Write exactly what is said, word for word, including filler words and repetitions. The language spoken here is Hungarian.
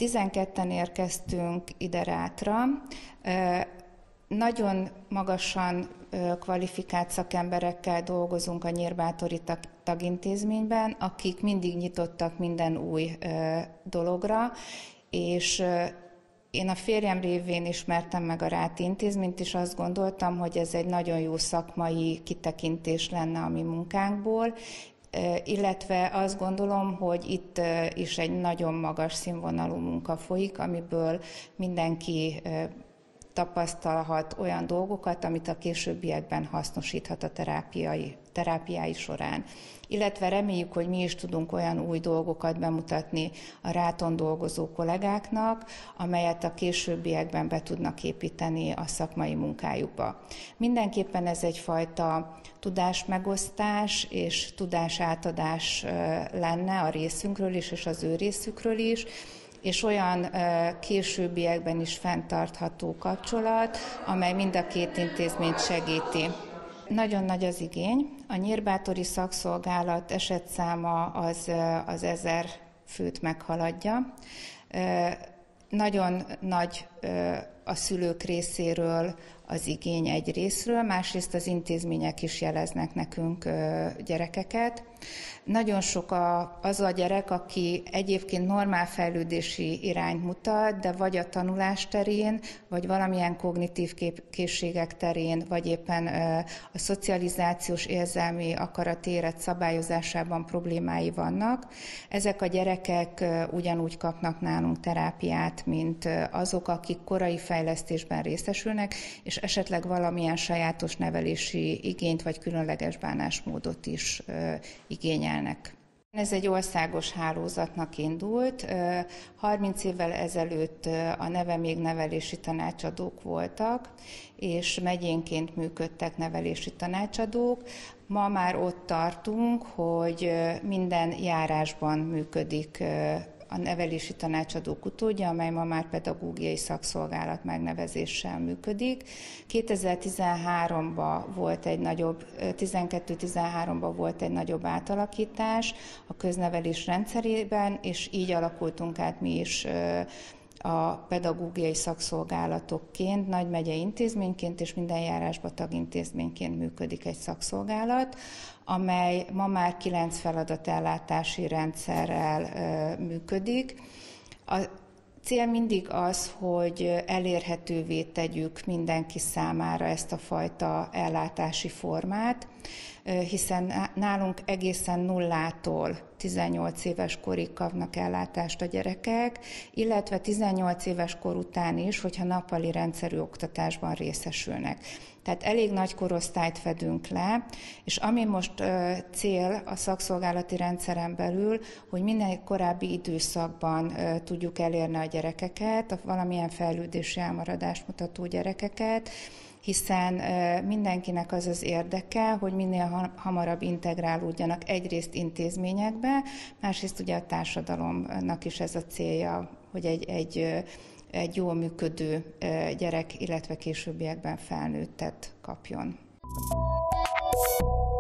tizenketten érkeztünk ide Rátra. Nagyon magasan kvalifikált szakemberekkel dolgozunk a Nyírbátori tagintézményben, akik mindig nyitottak minden új dologra, és én a férjem révén ismertem meg a Ráti intézményt, és azt gondoltam, hogy ez egy nagyon jó szakmai kitekintés lenne a mi munkánkból, illetve azt gondolom, hogy itt is egy nagyon magas színvonalú munka folyik, amiből mindenki tapasztalhat olyan dolgokat, amit a későbbiekben hasznosíthat a terápiai, terápiái során. Illetve reméljük, hogy mi is tudunk olyan új dolgokat bemutatni a Ráton dolgozó kollégáknak, amelyet a későbbiekben be tudnak építeni a szakmai munkájukba. Mindenképpen ez egyfajta tudásmegosztás és tudásátadás lenne a részünkről is, és az ő részükről is, és olyan későbbiekben is fenntartható kapcsolat, amely mind a két intézményt segíti. Nagyon nagy az igény. A nyírbátori szakszolgálat esetszáma az, az ezer főt meghaladja. Nagyon nagy a szülők részéről az igény egy részről, másrészt az intézmények is jeleznek nekünk gyerekeket. Nagyon sok a, az a gyerek, aki egyébként normál fejlődési irányt mutat, de vagy a tanulás terén, vagy valamilyen kognitív kép, készségek terén, vagy éppen a szocializációs érzelmi akaratéret szabályozásában problémái vannak. Ezek a gyerekek ugyanúgy kapnak nálunk terápiát, mint azok, akik korai fejlesztésben részesülnek, és esetleg valamilyen sajátos nevelési igényt, vagy különleges bánásmódot is igényelnek. Ez egy országos hálózatnak indult. harminc évvel ezelőtt a neve még nevelési tanácsadók voltak, és megyénként működtek nevelési tanácsadók. Ma már ott tartunk, hogy minden járásban működik a nevelési tanácsadók utódja, amely ma már pedagógiai szakszolgálat megnevezéssel működik. kétezer-tizenháromban volt egy nagyobb, tizenkettő-tizenháromban volt egy nagyobb átalakítás a köznevelés rendszerében, és így alakultunk át mi is a pedagógiai szakszolgálatokként, nagymegyei intézményként és minden járásban tagintézményként működik egy szakszolgálat, amely ma már kilenc feladatellátási rendszerrel ö, működik. A cél mindig az, hogy elérhetővé tegyük mindenki számára ezt a fajta ellátási formát, hiszen nálunk egészen nullától tizennyolc éves korig kapnak ellátást a gyerekek, illetve tizennyolc éves kor után is, hogyha nappali rendszerű oktatásban részesülnek. Tehát elég nagy korosztályt fedünk le, és ami most ö, cél a szakszolgálati rendszeren belül, hogy minél korábbi időszakban ö, tudjuk elérni a gyerekeket, a valamilyen fejlődési elmaradást mutató gyerekeket, hiszen ö, mindenkinek az az érdeke, hogy minél hamarabb integrálódjanak egyrészt intézményekbe, másrészt ugye a társadalomnak is ez a célja, hogy egy, egy egy jól működő gyerek, illetve későbbiekben felnőttet kapjon.